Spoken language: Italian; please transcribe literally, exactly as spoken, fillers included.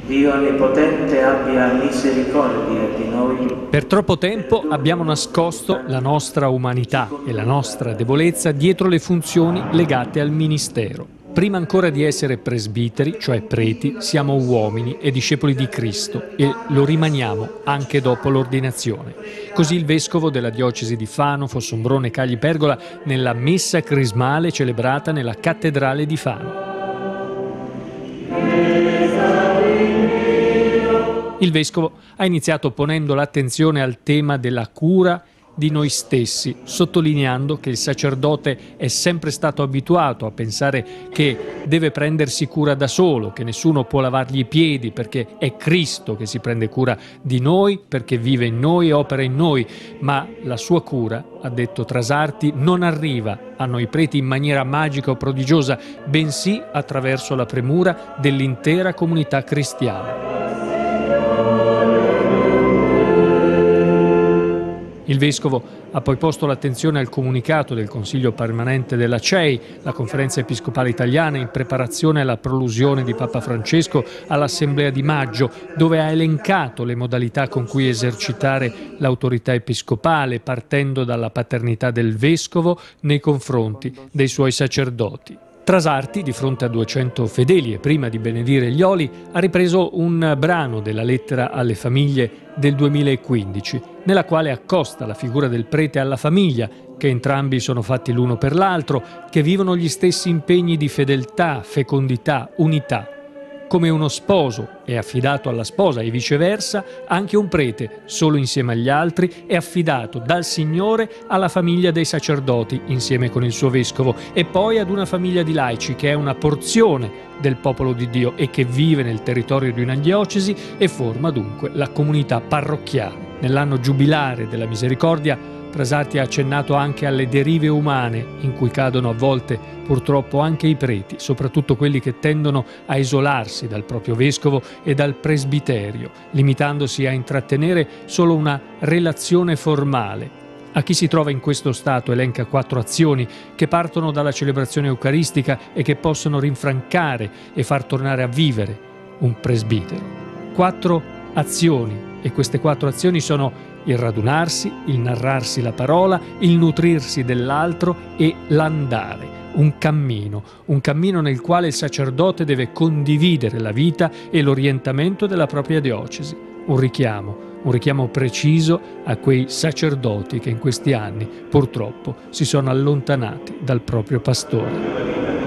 Dio Onnipotente abbia misericordia di noi. Per troppo tempo abbiamo nascosto la nostra umanità e la nostra debolezza dietro le funzioni legate al ministero. Prima ancora di essere presbiteri, cioè preti, siamo uomini e discepoli di Cristo e lo rimaniamo anche dopo l'ordinazione. Così il vescovo della diocesi di Fano, Fossombrone e Cagli Pergola nella messa crismale celebrata nella cattedrale di Fano. Il vescovo ha iniziato ponendo l'attenzione al tema della cura di noi stessi, sottolineando che il sacerdote è sempre stato abituato a pensare che deve prendersi cura da solo, che nessuno può lavargli i piedi perché è Cristo che si prende cura di noi, perché vive in noi e opera in noi, ma la sua cura, ha detto Trasarti, non arriva a noi preti in maniera magica o prodigiosa, bensì attraverso la premura dell'intera comunità cristiana. Il vescovo ha poi posto l'attenzione al comunicato del Consiglio permanente della C E I, la Conferenza Episcopale Italiana, in preparazione alla prolusione di Papa Francesco all'Assemblea di maggio, dove ha elencato le modalità con cui esercitare l'autorità episcopale, partendo dalla paternità del vescovo nei confronti dei suoi sacerdoti. Trasarti, di fronte a duecento fedeli e prima di benedire gli oli, ha ripreso un brano della lettera alle famiglie del duemilaquindici, nella quale accosta la figura del prete alla famiglia, che entrambi sono fatti l'uno per l'altro, che vivono gli stessi impegni di fedeltà, fecondità, unità. Come uno sposo è affidato alla sposa e viceversa, anche un prete, solo insieme agli altri, è affidato dal Signore alla famiglia dei sacerdoti, insieme con il suo vescovo, e poi ad una famiglia di laici, che è una porzione del popolo di Dio e che vive nel territorio di una diocesi e forma dunque la comunità parrocchiale. Nell'anno giubilare della misericordia, Trasarti ha accennato anche alle derive umane in cui cadono a volte purtroppo anche i preti, soprattutto quelli che tendono a isolarsi dal proprio vescovo e dal presbiterio, limitandosi a intrattenere solo una relazione formale. A chi si trova in questo stato elenca quattro azioni che partono dalla celebrazione eucaristica e che possono rinfrancare e far tornare a vivere un presbitero. Quattro azioni, e queste quattro azioni sono il radunarsi, il narrarsi la parola, il nutrirsi dell'altro e l'andare, un cammino, un cammino nel quale il sacerdote deve condividere la vita e l'orientamento della propria diocesi. Un richiamo, un richiamo preciso a quei sacerdoti che in questi anni purtroppo si sono allontanati dal proprio pastore.